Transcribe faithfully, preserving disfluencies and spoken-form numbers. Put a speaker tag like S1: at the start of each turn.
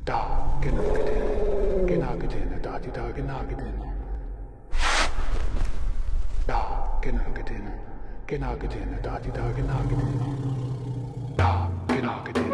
S1: Da, genau gedehne. Genau gedehne. Da, die da, genau gedehne. Da, genau gedehne. Genau gedehne. Da, die da, genau gedehne. Da, genau gedehne.